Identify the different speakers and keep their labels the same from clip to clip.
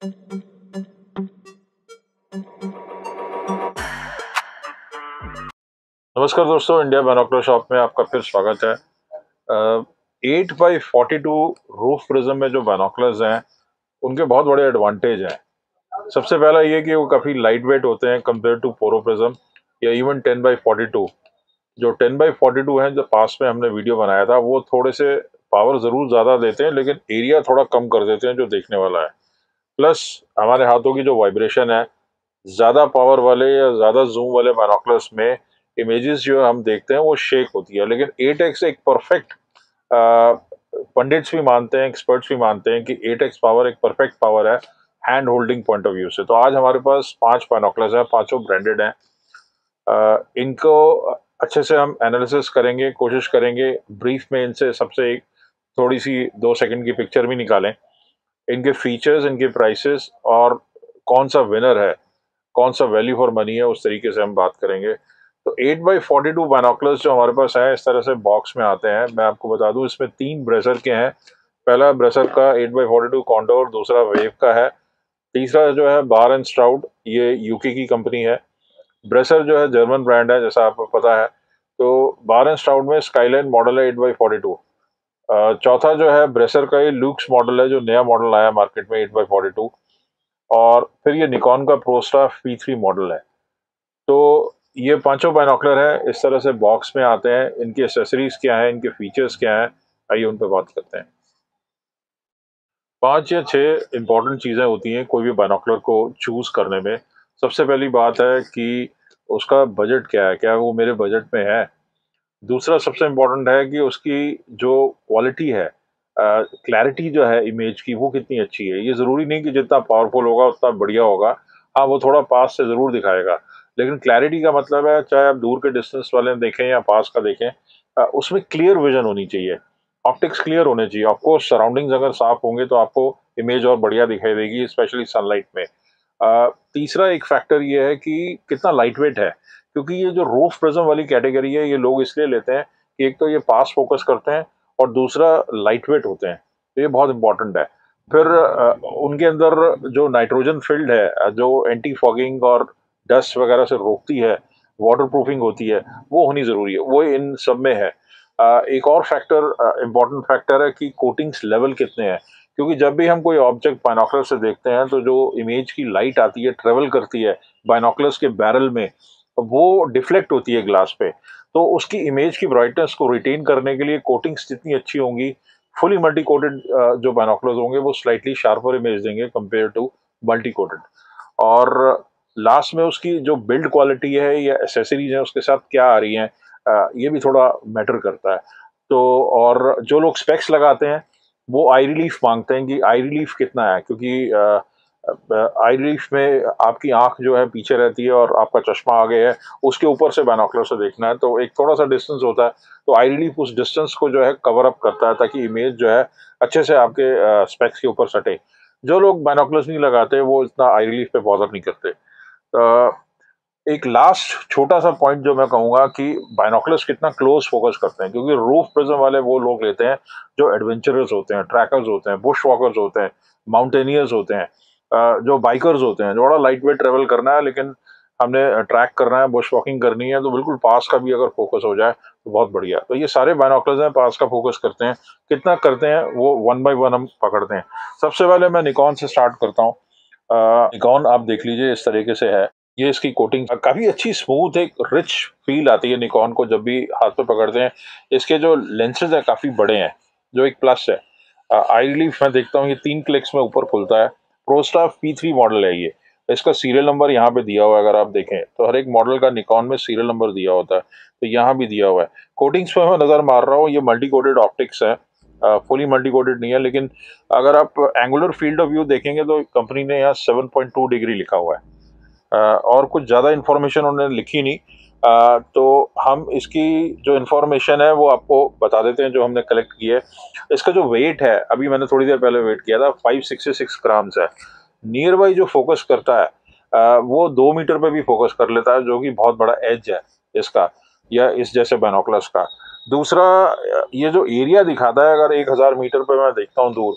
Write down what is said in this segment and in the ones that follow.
Speaker 1: नमस्कार दोस्तों, India binocular shop में आपका फिर स्वागत है। 8x42 रूफ प्रिज्म में जो बाइनोकुलर्स हैं उनके बहुत बड़े एडवांटेज हैं। सबसे पहला ये कि वो काफ़ी लाइट वेट होते हैं कंपेयर टू पोरो प्रिज्म या इवन 10x42। जो 10x42 है, जो पास में हमने वीडियो बनाया था, वो थोड़े से पावर ज़रूर ज़्यादा देते हैं लेकिन एरिया थोड़ा कम कर देते हैं जो देखने वाला है। प्लस हमारे हाथों की जो वाइब्रेशन है, ज़्यादा पावर वाले या ज़्यादा जूम वाले बाइनोकुलर्स में इमेजेस जो हम देखते हैं वो शेक होती है। लेकिन 8x एक परफेक्ट, पंडित्स भी मानते हैं, एक्सपर्ट्स भी मानते हैं कि 8x पावर एक परफेक्ट पावर है hand holding point of view से। तो आज हमारे पास 5 बाइनोकुलर्स हैं, पांचों ब्रांडेड हैं। इनको अच्छे से हम एनालिसिस करेंगे, कोशिश करेंगे ब्रीफ में इनसे सबसे एक थोड़ी सी 2 सेकंड की पिक्चर भी निकालें, इनके फीचर्स, इनके प्राइसेस और कौन सा विनर है, कौन सा वैल्यू फॉर मनी है, उस तरीके से हम बात करेंगे। तो 8x42 बाइनोकुलर्स जो हमारे पास है, इस तरह से बॉक्स में आते हैं। मैं आपको बता दूं, इसमें 3 ब्रेसर के हैं। पहला ब्रेसर का 8x42 कॉन्डोर, दूसरा वेव का है, तीसरा जो है बार एंड स्ट्राउड, ये यूके की कंपनी है। ब्रेसर जो है जर्मन ब्रांड है, जैसा आपको पता है। तो बार एंड स्ट्राउड में स्काईलाइन मॉडल है 8x42। चौथा जो है ब्रेसर का ये लूक्स मॉडल है, जो नया मॉडल आया मार्केट में 8x42। और फिर ये निकॉन का प्रोस्टा P3 मॉडल है। तो ये पांचों बाइनोकुलर हैं, इस तरह से बॉक्स में आते हैं। इनकी एसेसरीज क्या है, इनके फीचर्स क्या हैं, आइए उन पर बात करते हैं। 5 या 6 इंपॉर्टेंट चीज़ें होती हैं कोई भी बाइनोकुलर को चूज करने में। सबसे पहली बात है कि उसका बजट क्या है, क्या वो मेरे बजट में है। दूसरा सबसे इम्पोर्टेंट है कि उसकी जो क्वालिटी है, क्लैरिटी जो है इमेज की, वो कितनी अच्छी है। ये ज़रूरी नहीं कि जितना पावरफुल होगा उतना बढ़िया होगा। हाँ, वो थोड़ा पास से ज़रूर दिखाएगा, लेकिन क्लैरिटी का मतलब है, चाहे आप दूर के डिस्टेंस वाले देखें या पास का देखें, उसमें क्लियर विजन होनी चाहिए, ऑप्टिक्स क्लियर होने चाहिए। आपको सराउंडिंग्स अगर साफ होंगे तो आपको इमेज और बढ़िया दिखाई देगी, स्पेशली सनलाइट में। तीसरा एक फैक्टर ये है कि कितना लाइट वेट है, क्योंकि ये जो रूफ प्रिज्म वाली कैटेगरी है, ये लोग इसलिए लेते हैं कि एक तो ये पास फोकस करते हैं और दूसरा लाइट वेट होते हैं। तो ये बहुत इंपॉर्टेंट है। फिर उनके अंदर जो नाइट्रोजन फील्ड है, जो एंटी फॉगिंग और डस्ट वगैरह से रोकती है, वाटर प्रूफिंग होती है, वो होनी ज़रूरी है, वो इन सब में है। एक और फैक्टर, इम्पॉर्टेंट फैक्टर है कि कोटिंग्स लेवल कितने हैं, क्योंकि जब भी हम कोई ऑब्जेक्ट बाइनोकुलर से देखते हैं तो जो इमेज की लाइट आती है, ट्रेवल करती है बाइनोकुलर्स के बैरल में, वो डिफ्लेक्ट होती है ग्लास पे। तो उसकी इमेज की ब्राइटनेस को रिटेन करने के लिए कोटिंग्स जितनी अच्छी होंगी, फुली मल्टी कोटेड जो बाइनोकुलर्स होंगे वो स्लाइटली शार्पर इमेज देंगे कंपेयर टू मल्टी कोटेड। और लास्ट में उसकी जो बिल्ड क्वालिटी है या एसेसरीज है उसके साथ क्या आ रही हैं, ये भी थोड़ा मैटर करता है। तो और जो लोग स्पेक्स लगाते हैं वो आई रिलीफ मांगते हैं कि आई रिलीफ कितना है, क्योंकि आई रिलीफ में आपकी आंख जो है पीछे रहती है और आपका चश्मा आगे है, उसके ऊपर से बाइनोकुलर से देखना है तो एक थोड़ा सा डिस्टेंस होता है। तो आई रिलीफ उस डिस्टेंस को जो है कवर अप करता है, ताकि इमेज जो है अच्छे से आपके स्पेक्स के ऊपर सटे। जो लोग बाइनोकुलर्स नहीं लगाते वो इतना आई रिलीफ पे बॉदर नहीं करते। एक लास्ट छोटा सा पॉइंट जो मैं कहूँगा कि बाइनोकुलर्स कितना क्लोज फोकस करते हैं, क्योंकि रूफ प्रिज्म वाले वो लोग लेते हैं जो एडवेंचरर्स होते हैं, ट्रैकर्स होते हैं, बुश वॉकर्स होते हैं, माउंटेनियर्स होते हैं, जो बाइकर्स होते हैं, जो बड़ा लाइट वेट ट्रेवल करना है लेकिन हमने ट्रैक करना है, बुश वॉकिंग करनी है, तो बिल्कुल पास का भी अगर फोकस हो जाए तो बहुत बढ़िया। तो ये सारे बाइनोकुलर्स हैं, पास का फोकस करते हैं। कितना करते हैं वो वन बाय वन हम पकड़ते हैं। सबसे पहले मैं निकॉन से स्टार्ट करता हूँ। निकॉन आप देख लीजिए इस तरीके से है। ये इसकी कोटिंग काफी अच्छी, स्मूथ, एक रिच फील आती है निकॉन को जब भी हाथ पे पकड़ते हैं। इसके जो लेंसेज है काफी बड़े हैं, जो एक प्लस है। आई रिलीफ मैं देखता हूँ ये 3 क्लिक्स में ऊपर खुलता है। प्रोस्टा P3 मॉडल है ये। इसका सीरियल नंबर यहाँ पे दिया हुआ है, अगर आप देखें तो हर एक मॉडल का निकॉन में सीरियल नंबर दिया होता है, तो यहाँ भी दिया हुआ है। कोटिंग्स पे मैं नजर मार रहा हूँ, ये मल्टी कोटेड ऑप्टिक्स है, फुली मल्टी कोटेड नहीं है। लेकिन अगर आप एंगुलर फील्ड ऑफ व्यू देखेंगे तो कंपनी ने यहाँ 7.2 डिग्री लिखा हुआ है। और कुछ ज़्यादा इन्फॉर्मेशन उन्होंने लिखी नहीं। तो हम इसकी जो इन्फॉर्मेशन है वो आपको बता देते हैं जो हमने कलेक्ट की है। इसका जो वेट है, अभी मैंने थोड़ी देर पहले वेट किया था, 566 ग्राम्स है। नियर बाई जो फोकस करता है, वो 2 मीटर पे भी फोकस कर लेता है, जो कि बहुत बड़ा एज है इसका, या इस जैसे बाइनोकुलर्स का। दूसरा, ये जो एरिया दिखाता है, अगर 1000 मीटर पे मैं देखता हूँ दूर,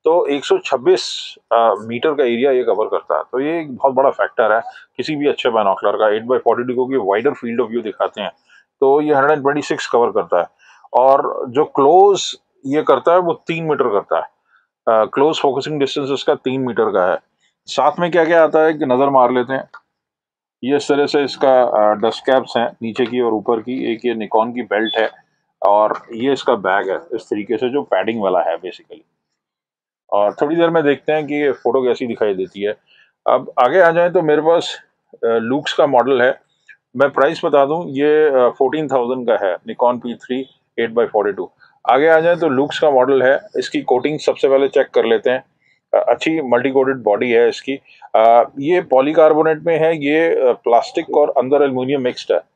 Speaker 1: तो 126 मीटर का एरिया ये कवर करता है। तो ये एक बहुत बड़ा फैक्टर है किसी भी अच्छे बाइनोकुलर का। 8x42 को भी वाइडर फील्ड ऑफ व्यू दिखाते हैं, तो ये 126 कवर करता है। और जो क्लोज ये करता है वो 3 मीटर करता है। क्लोज फोकसिंग डिस्टेंस इसका 3 मीटर का है। साथ में क्या क्या आता है कि नज़र मार लेते हैं। ये इस तरह से इसका डस्ट कैप्स हैं नीचे की और ऊपर की। एक ये निकॉन की बेल्ट है और ये इसका बैग है इस तरीके से, जो पैडिंग वाला है बेसिकली। और थोड़ी देर में देखते हैं कि ये फोटो कैसी दिखाई देती है। अब आगे आ जाए तो मेरे पास लूक्स का मॉडल है। मैं प्राइस बता दूं, ये 14,000 का है, निकॉन P3 8x42। आगे आ जाए तो लुक्स का मॉडल है। इसकी कोटिंग सबसे पहले चेक कर लेते हैं। अच्छी मल्टी कोटेड बॉडी है इसकी। ये पॉलीकार्बोनेट में है, ये प्लास्टिक और अंदर एल्युमिनियम मिक्स्ड है।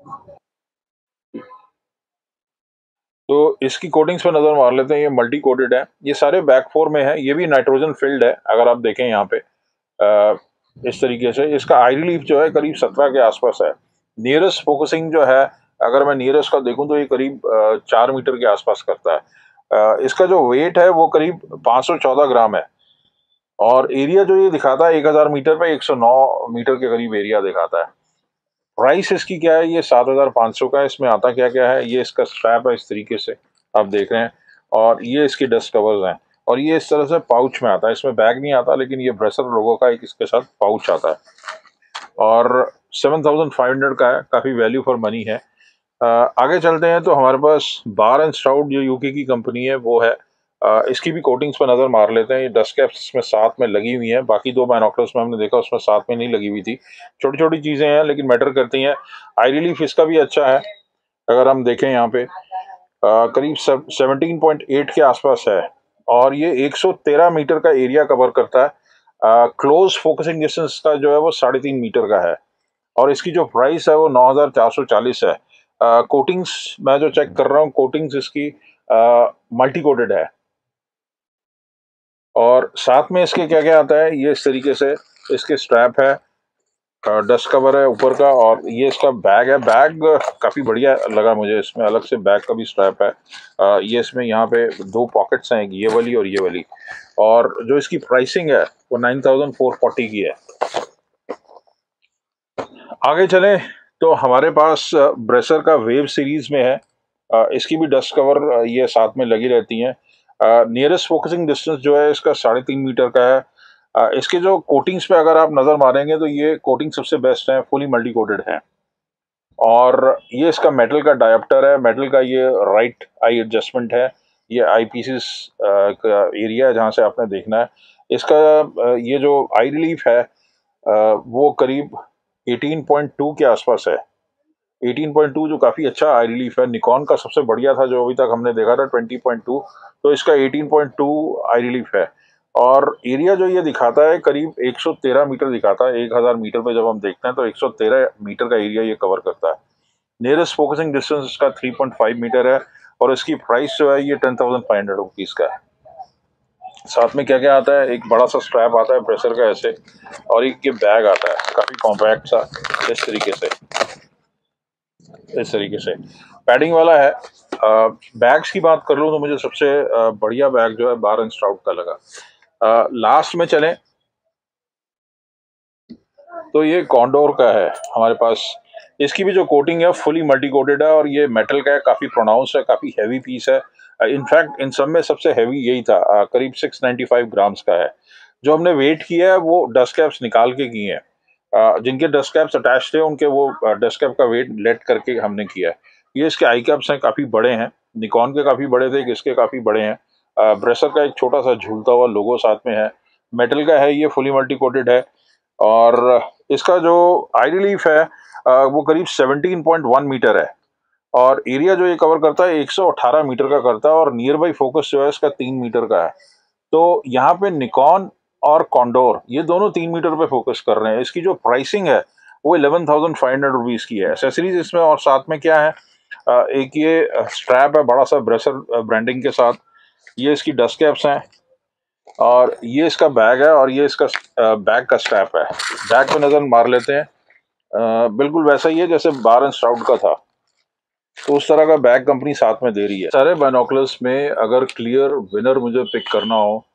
Speaker 1: तो इसकी कोटिंग्स पर नजर मार लेते हैं। ये मल्टी कोटेड है, ये सारे बैक फोर में है। ये भी नाइट्रोजन फिल्ड है अगर आप देखें यहाँ पे। इस तरीके से इसका आई रिलीफ जो है करीब 17 के आसपास है। नियरेस्ट फोकसिंग जो है, अगर मैं नियरेस्ट का देखूं तो ये करीब 4 मीटर के आसपास करता है। इसका जो वेट है वो करीब 514 ग्राम है। और एरिया जो ये दिखाता है 1000 मीटर पे 109 मीटर के करीब एरिया दिखाता है। प्राइस इसकी क्या है, ये 7500 का है। इसमें आता क्या क्या है, ये इसका स्ट्रैप है इस तरीके से आप देख रहे हैं, और ये इसकी डस्ट कवर्स हैं, और ये इस तरह से पाउच में आता है। इसमें बैग नहीं आता, लेकिन ये ब्रेसर लोगों का एक इसके साथ पाउच आता है। और 7500 का है, काफ़ी वैल्यू फॉर मनी है। आगे चलते हैं तो हमारे पास बार एंड स्ट्राउड जो यूके की कंपनी है वो है। इसकी भी कोटिंग्स पर नज़र मार लेते हैं। ये डस्ट कैप्स इसमें साथ में लगी हुई हैं। बाकी दो बाइनोकुलर्स में हमने देखा उसमें साथ में नहीं लगी हुई थी। छोटी छोटी चीज़ें हैं लेकिन मैटर करती हैं। आई रिलीफ इसका भी अच्छा है। अगर हम देखें यहाँ पे करीब 17.8 के आसपास है, और ये 113 मीटर का एरिया कवर करता है। क्लोज फोकसिंग डिस्टेंस का जो है वो 3.5 मीटर का है। और इसकी जो प्राइस है वो 9440 है। कोटिंग्स मैं जो चेक कर रहा हूँ, कोटिंग्स इसकी मल्टी कोटेड है। और साथ में इसके क्या क्या आता है, ये इस तरीके से इसके स्ट्रैप है, डस्ट कवर है ऊपर का, और ये इसका बैग है। बैग काफ़ी बढ़िया लगा मुझे, इसमें अलग से बैग का भी स्ट्रैप है। ये इसमें यहाँ पे दो पॉकेट्स हैं, ये वाली और ये वाली। और जो इसकी प्राइसिंग है वो 9440 की है। आगे चलें तो हमारे पास ब्रेसर का वेव सीरीज में है। इसकी भी डस्ट कवर ये साथ में लगी रहती हैं। नियरेस्ट फोकसिंग डिस्टेंस जो है इसका 3.5 मीटर का है। इसके जो कोटिंग्स पे अगर आप नज़र मारेंगे तो ये कोटिंग सबसे बेस्ट है, फुली मल्टी कोटेड है। और ये इसका मेटल का डायोप्टर है, मेटल का ये राइट आई एडजस्टमेंट है। ये आई पीसेस का एरिया है जहाँ से आपने देखना है। इसका ये जो आई रिलीफ है वो करीब 18.2 के आसपास है। 18.2 जो काफ़ी अच्छा आई रिलीफ है। निकॉन का सबसे बढ़िया था जो अभी तक हमने देखा था 20.2, तो इसका 18.2 आई रिलीफ है। और एरिया जो ये दिखाता है करीब 113 मीटर दिखाता है। 1000 मीटर पे जब हम देखते हैं तो 113 मीटर का एरिया ये कवर करता है। नियरेस्ट फोकसिंग डिस्टेंस इसका 3.5 मीटर है। और इसकी प्राइस जो है ये 10,500 रुपीज़ का है। साथ में क्या क्या आता है, एक बड़ा सा स्ट्रैप आता है ब्रेसर का ऐसे, और एक ये बैग आता है काफ़ी कॉम्पैक्ट सा इस तरीके से। इस तरीके से पैडिंग वाला है। बैग्स की बात कर लूँ तो मुझे सबसे बढ़िया बैग जो है बार एंड स्ट्राउड का लगा। लास्ट में चलें तो ये कॉन्डोर का है हमारे पास। इसकी भी जो कोटिंग है फुली मल्टी कोटेड है, और ये मेटल का है, काफ़ी प्रोनाउंस है, काफ़ी हैवी पीस है। इनफैक्ट इन सब में सबसे हैवी यही था। करीब 695 ग्राम्स का है। जो हमने वेट किया है वो डस्ट कैप्स निकाल के किए हैं। जिनके डस्ट कैप्स अटैच थे उनके वो डस्ट कैप का वेट लेट करके हमने किया है। ये इसके आई कैप्स हैं, काफ़ी बड़े हैं। निकॉन के काफ़ी बड़े थे, इसके काफ़ी बड़े हैं। ब्रेसर का एक छोटा सा झूलता हुआ लोगो साथ में है। मेटल का है, ये फुली मल्टी कोटेड है। और इसका जो आई रिलीफ है वो करीब 17.1 मीटर है। और एरिया जो ये कवर करता है 118 मीटर का करता है। और नियर बाई फोकस जो है इसका 3 मीटर का है। तो यहाँ पे निकॉन और कॉन्डोर ये दोनों 3 मीटर पे फोकस कर रहे हैं। इसकी जो प्राइसिंग है वो 11,500 रुपीज़ की है। एसेसरीज इसमें और साथ में क्या है, एक ये स्ट्रैप है बड़ा सा ब्रेसर ब्रांडिंग के साथ। ये इसकी डस्ट कैप्स हैं, और ये इसका बैग है, और ये इसका बैग का स्ट्रैप है। बैग पे नज़र मार लेते हैं, बिल्कुल वैसा ही है जैसे बार एंड स्ट्राउड का था। तो उस तरह का बैग कंपनी साथ में दे रही है। सारे बाइनोकुलर्स में अगर क्लियर विनर मुझे पिक करना हो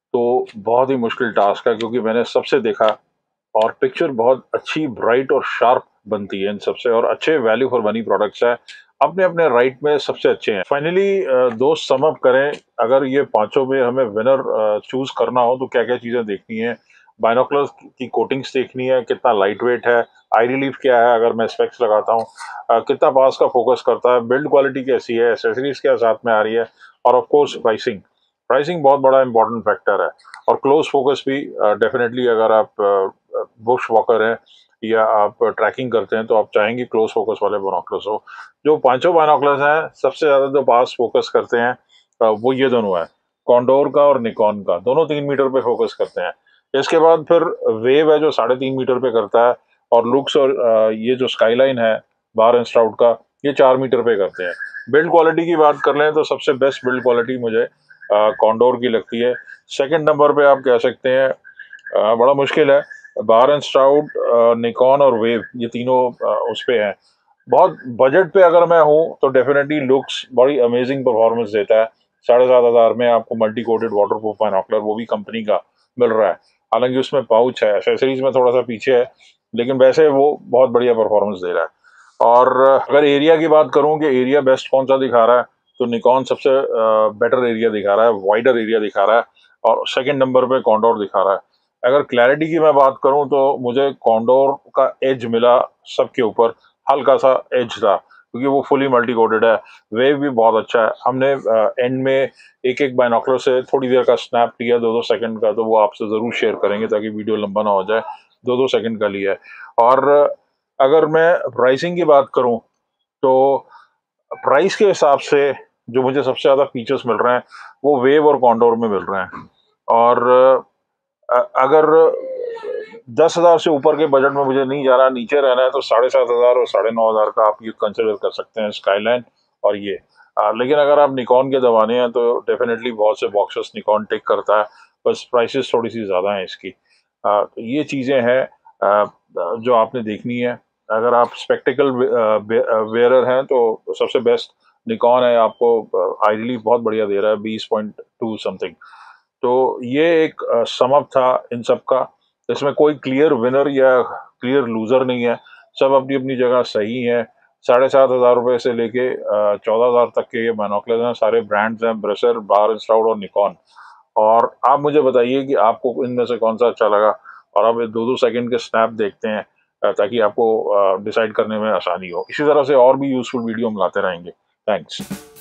Speaker 1: तो बहुत ही मुश्किल टास्क है, क्योंकि मैंने सबसे देखा और पिक्चर बहुत अच्छी, ब्राइट और शार्प बनती है इन सबसे, और अच्छे वैल्यू फॉर मनी प्रोडक्ट्स है, अपने अपने राइट में सबसे अच्छे हैं। फाइनली दोस्त सम अप करें, अगर ये पांचों में हमें विनर चूज करना हो तो क्या क्या चीजें देखनी है। बाइनोकुलर्स की कोटिंग्स देखनी है, कितना लाइट वेट है, आई रिलीफ क्या है अगर मैं स्पेक्स लगाता हूँ, कितना पास का फोकस करता है, बिल्ड क्वालिटी कैसी है, एक्सेसरीज क्या साथ में आ रही है, और ऑफ कोर्स प्राइसिंग। प्राइसिंग बहुत बड़ा इंपॉर्टेंट फैक्टर है। और क्लोज फोकस भी डेफिनेटली, अगर आप बुश वॉकर हैं या आप ट्रैकिंग करते हैं तो आप चाहेंगे क्लोज फोकस वाले बाइनोकुलर्स हो। जो पांचों बाइनोकुलर्स हैं, सबसे ज्यादा जो पास फोकस करते हैं वो ये दोनों है, कॉन्डोर का और निकॉन का, दोनों 3 मीटर पे फोकस करते हैं। इसके बाद फिर वेव है जो 3.5 मीटर पे करता है, और लुक्स और ये जो स्काईलाइन है बार एंड स्ट्राउट का, ये 4 मीटर पे करते हैं। बिल्ड क्वालिटी की बात कर लें तो सबसे बेस्ट बिल्ड क्वालिटी मुझे कॉन्डोर की लगती है। सेकंड नंबर पे आप कह सकते हैं, बड़ा मुश्किल है, बार एंड स्ट्राउट, निकॉन और वेव, ये तीनों उस पे हैं। बहुत बजट पे अगर मैं हूँ तो डेफिनेटली लुक्स बड़ी अमेजिंग परफॉर्मेंस देता है। 7,500 में आपको multi coated waterproof binocular, वो भी कंपनी का, मिल रहा है। हालांकि उसमें पाउच है, एक्सेसरीज में थोड़ा सा पीछे है, लेकिन वैसे वो बहुत बढ़िया परफॉर्मेंस दे रहा है। और अगर एरिया की बात करूं कि एरिया बेस्ट कौन सा दिखा रहा है, तो निकॉन सबसे बेटर एरिया दिखा रहा है, वाइडर एरिया दिखा रहा है, और सेकंड नंबर पे कॉन्डोर दिखा रहा है। अगर क्लैरिटी की मैं बात करूं तो मुझे कॉन्डोर का एज मिला सबके ऊपर, हल्का सा एज था, क्योंकि वो फुली मल्टी कोटेड है। वेव भी बहुत अच्छा है। हमने एंड में एक एक बाइनोकुलर से थोड़ी देर का स्नैप लिया, 2-2 सेकंड का, तो वो आपसे ज़रूर शेयर करेंगे ताकि वीडियो लंबा ना हो जाए। 2-2 सेकंड का लिया है। और अगर मैं प्राइसिंग की बात करूं तो प्राइस के हिसाब से जो मुझे सबसे ज़्यादा फीचर्स मिल रहे हैं वो वेव और कॉन्डोर में मिल रहे हैं। और अगर 10,000 से ऊपर के बजट में मुझे नहीं जाना, नीचे रहना है, तो 7,500 और 9,500 का आप ये कंसिडर कर सकते हैं, स्काईलाइन और ये। लेकिन अगर आप निकॉन के दवाने हैं तो डेफिनेटली बहुत से बॉक्सेस निकॉन टेक करता है, बस प्राइसेस थोड़ी सी ज़्यादा हैं इसकी। तो ये चीज़ें हैं जो आपने देखनी है। अगर आप स्पेक्टिकल वेयरर हैं तो सबसे बेस्ट निकॉन है, आपको आई रिलीफ बहुत बढ़िया दे रहा है, 20.2 समथिंग। तो ये एक सम अप था इन सब का। इसमें कोई क्लियर विनर या क्लियर लूजर नहीं है, सब अपनी अपनी जगह सही हैं। 7,500 से लेके 14,000 तक के ये बाइनोकुलर्स हैं, सारे ब्रांड्स हैं, ब्रेसर, बार एंड स्ट्राउड और निकॉन। और आप मुझे बताइए कि आपको इनमें से कौन सा अच्छा लगा, और आप ये 2-2 सेकंड के स्नैप देखते हैं ताकि आपको डिसाइड करने में आसानी हो। इसी तरह से और भी यूजफुल वीडियो हम लाते रहेंगे। थैंक्स।